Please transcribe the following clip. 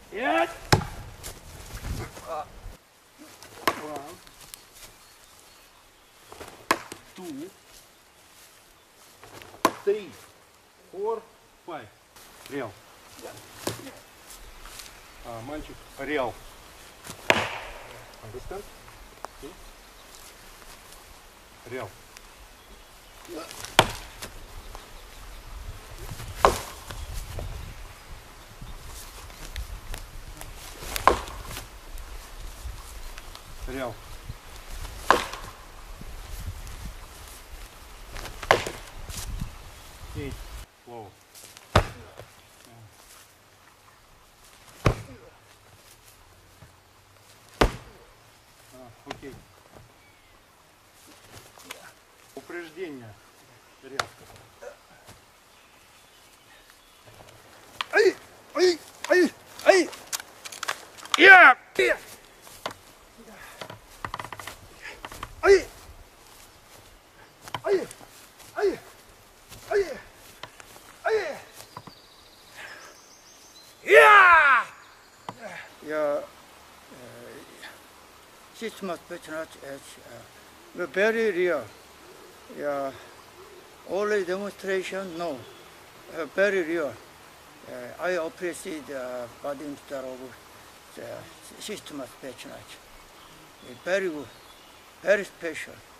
Yes. 1, 2, 3, 4, 5. Real. Мальчик, real. Understand? Okay. Real. Real. Okay. Slow. Окей. Упреждение. Резко. Ай! Ай! Ай! Ай! Я! Ай! Ай! Ай! Ай! Ай! Я! Yeah, Systema Spetsnaz is very real. Yeah, only demonstration, no, very real. I appreciate the body instructor of Systema Spetsnaz. Very good, very special.